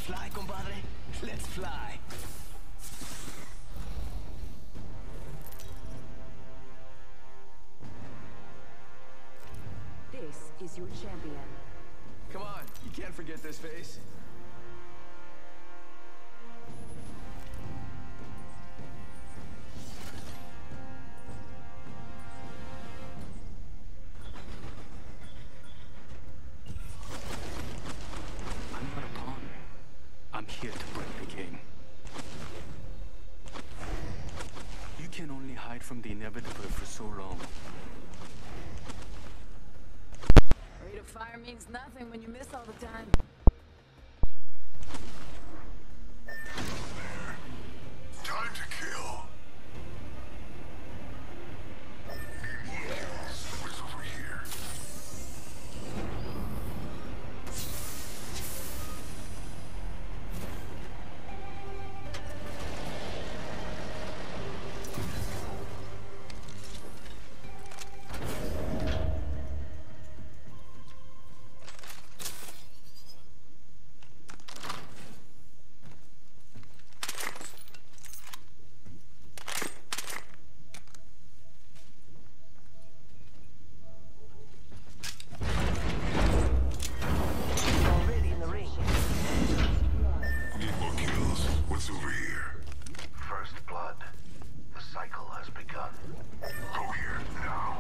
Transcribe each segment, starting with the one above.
fly, compadre? Let's fly. This is your champion. Come on, you can't forget this face. I'm not a pawn. I'm here to break the game. You can only hide from the inevitable for so long. Rate of fire means nothing when you miss all the time. Time to kill. What's over here? Already in the ring. Need more kills. What's over here? First blood. The cycle has begun. Go here now.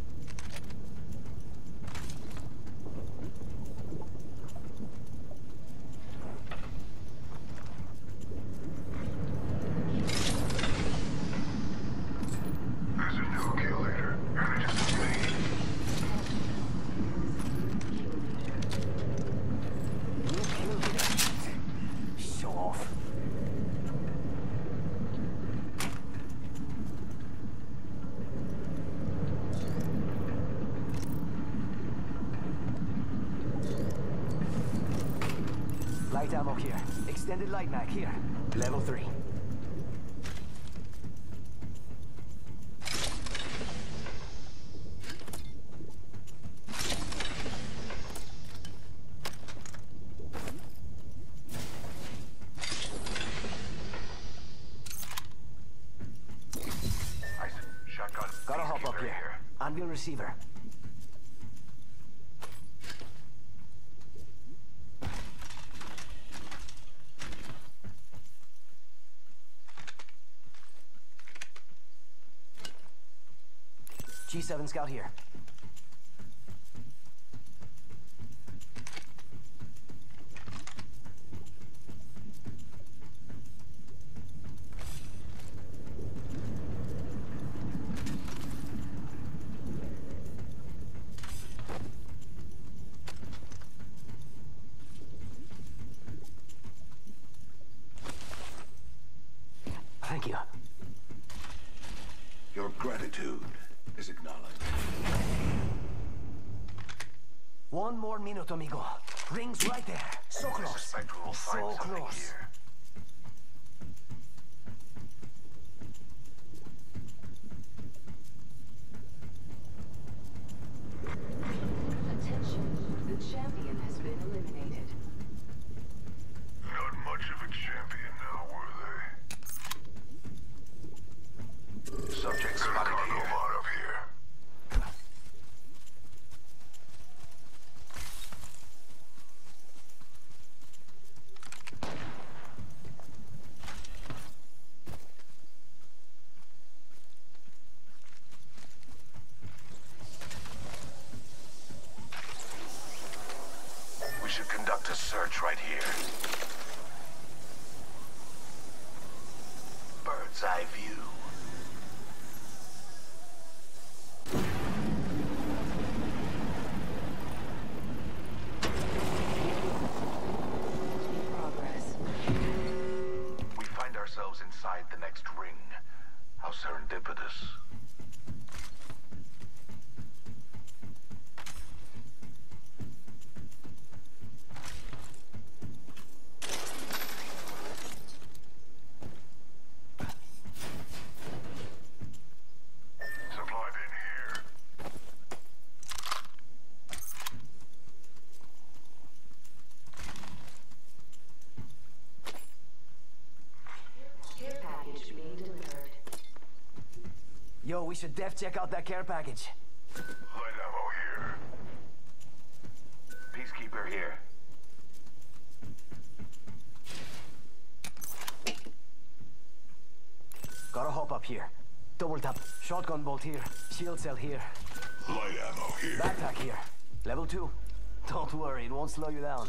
There's a new kill leader, and it isn't me. You killed it. Show off. Light ammo here. Extended light mag here. Level 3. Shotgun. Gotta hop up Peacekeeper here. Anvil receiver. G7 scout here. Thank you. Your gratitude is acknowledged. One more minute, amigo. Ring's right there. So I close. suspect we will find So something close. here. Attention, the champion has been eliminated. Not much of a champion now, were they? Subject Got spotted a cargo here. lot up here. We should conduct a search right here. Bird's eye view. Progress. We find ourselves inside the next ring. How serendipitous. Supply bin here. we should def check out that care package. Light ammo here. Peacekeeper here. Gotta hop up here. Double tap. Shotgun bolt here. Shield cell here. Light ammo here. Backpack here. Level 2. Don't worry, it won't slow you down.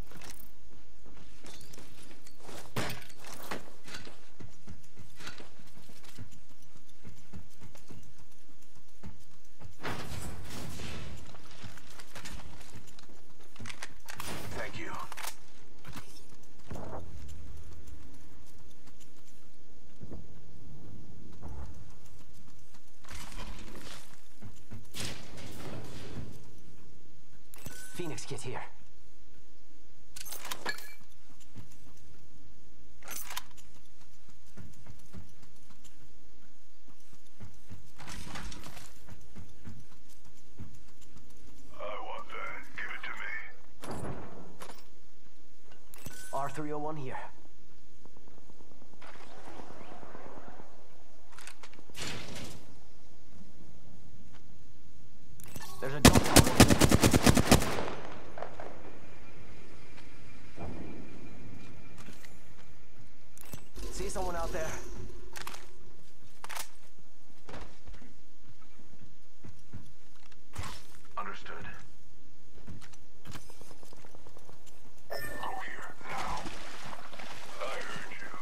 Thank you. Phoenix kit here. I want that. Give it to me. R301 here. There's a jump tower over there. See someone out there? Understood. Go here, now. I heard you.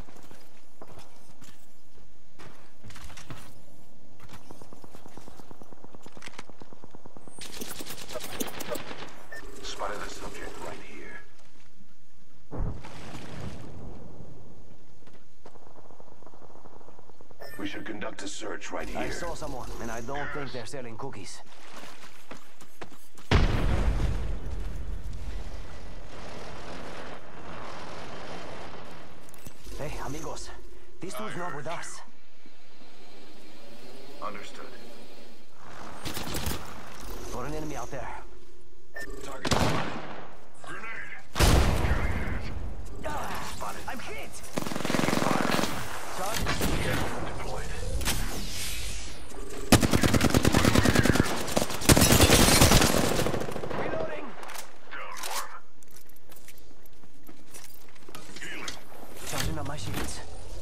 Spotted the subject right here. We should conduct a search right here. I saw someone, and I don't think they're selling cookies. Hey, amigos. This dude's not with us. Understood. Got an enemy out there. Target spotted. Grenade. Ah, Spotted. I'm hit! Charge. Deployed. Reloading! Down one. Healing. Charging up my shields.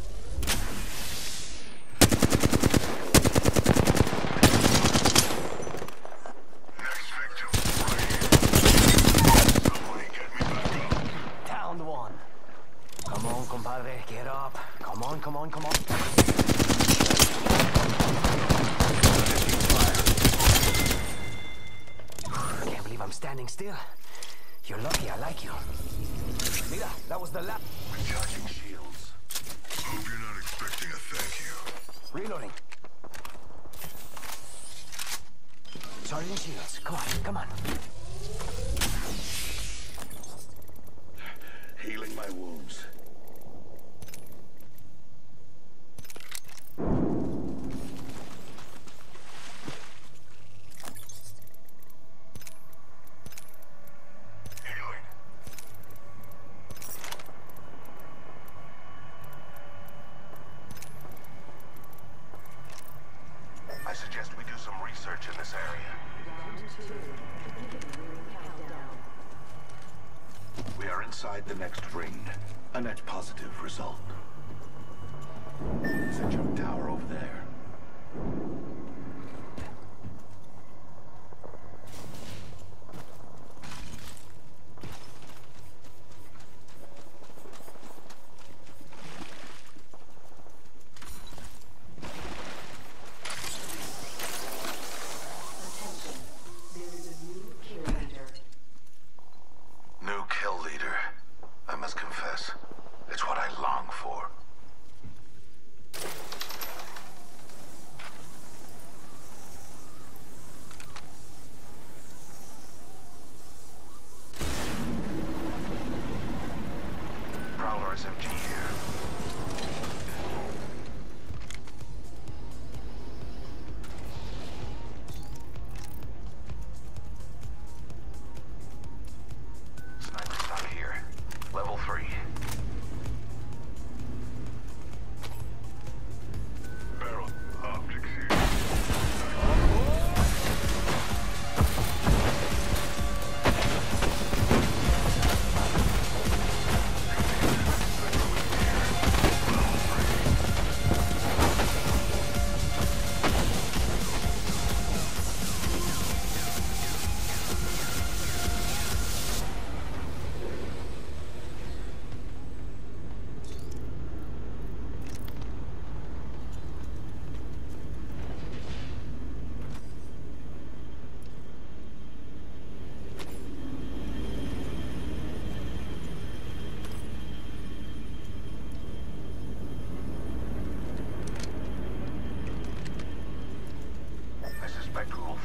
Next victim right here. Somebody get me back up. Downed one. Come on, compadre, get up. Come on, come on, come on. I can't believe I'm standing still. You're lucky I like you. Mira, that was the lap. Recharging shields. Hope you're not expecting a thank you. Reloading. Charging shields. Come on, come on. Healing my wounds. Healing. I suggest we do some research in this area. We are inside the next ring. A net positive result. There's a jump tower over there. New kill leader. I must confess, it's what I long for.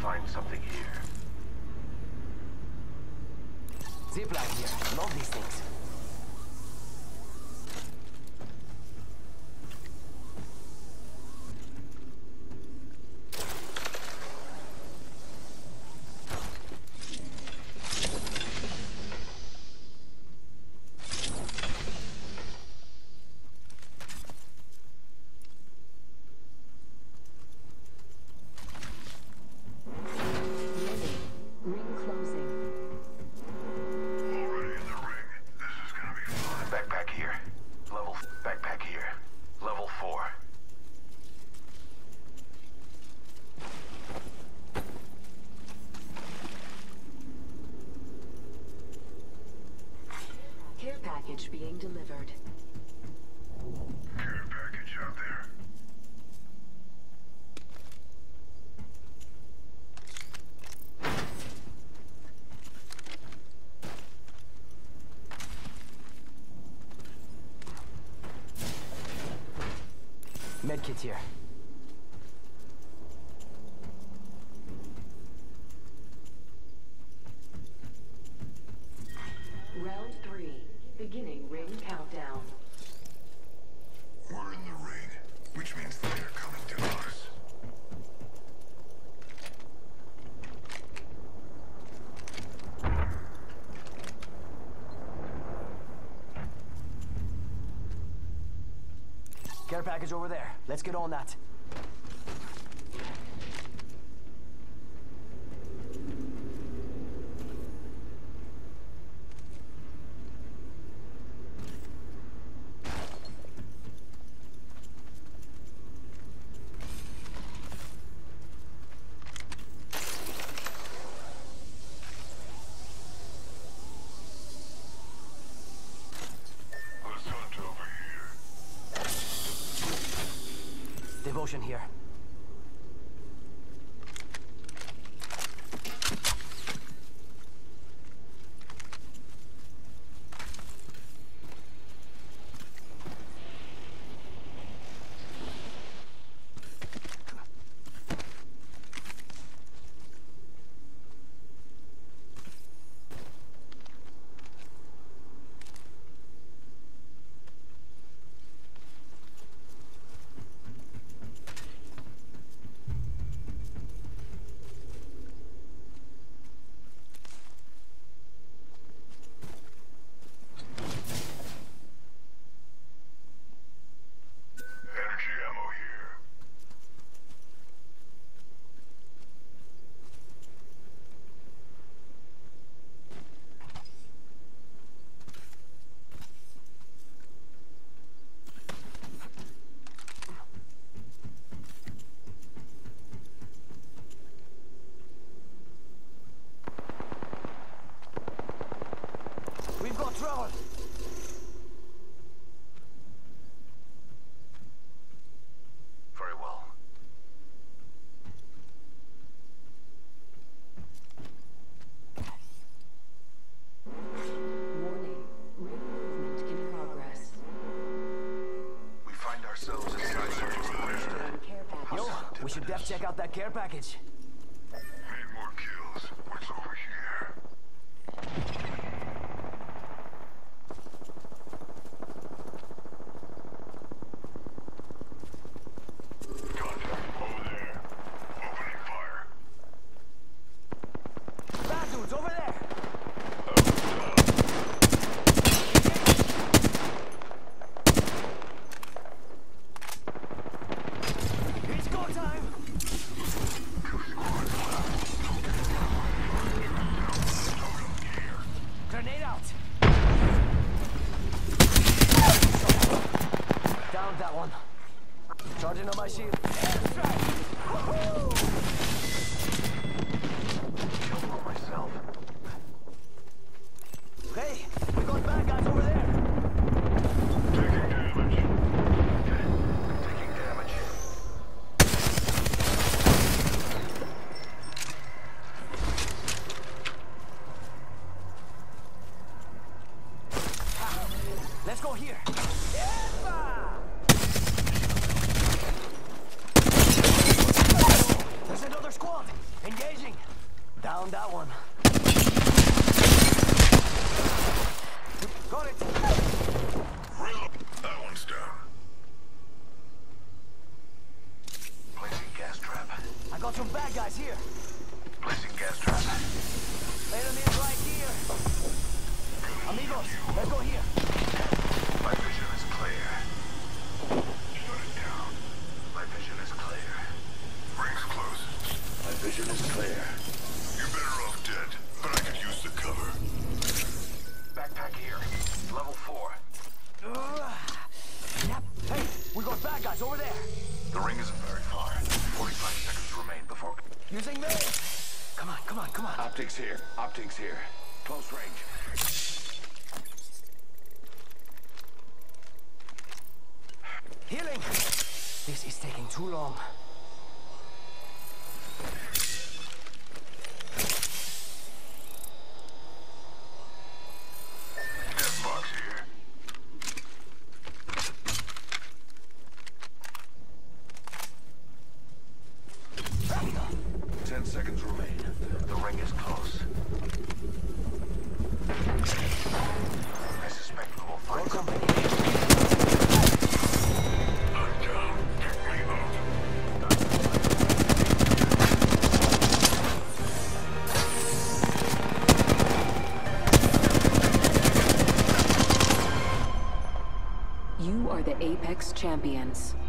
find something here. Zipline here. Love these things. Package being delivered. Care package out there. Medkit here. Round 3. Beginning ring countdown. We're in the ring, which means they're coming to us. Care package over there. Let's get on that. Let's hunt over here. Devotion here. Energy ammo here. We've got trouble. Very well. Warning. Ring movement in progress. We find ourselves inside Stolen care package. Yo, we should def check out that care package. Need more kills. What's over here? Contact over there. Opening fire. Bad dudes over there. It's go time. Grenade out. Down that one. Charging on my shield. Airstrike. Woohoo! Killed one myself. Hey, we got bad guys over there. Taking damage. Okay. Taking damage. Let's go here. There's another squad. Engage Engaging. Down that one. Got it. Reload. That one's down. Placing gas trap. I got some bad guys here. Placing gas trap. Enemies right here. Amigos, let's go here. My vision is clear. Shut it down. My vision is clear. Ring's close. My vision is clear. You're better off dead, but I could use the cover. Backpack here. Level 4. Yep. Hey, we got bad guys over there. The ring isn't very far. 45 seconds remain before... Using me. Come on, come on, come on. Optics here. Optics here. Close range. Healing. This is taking too long. Death box here. There we go. 10 seconds remain. The ring is close. I suspect we will find something. I'm down. Get me out. You are the Apex Champions.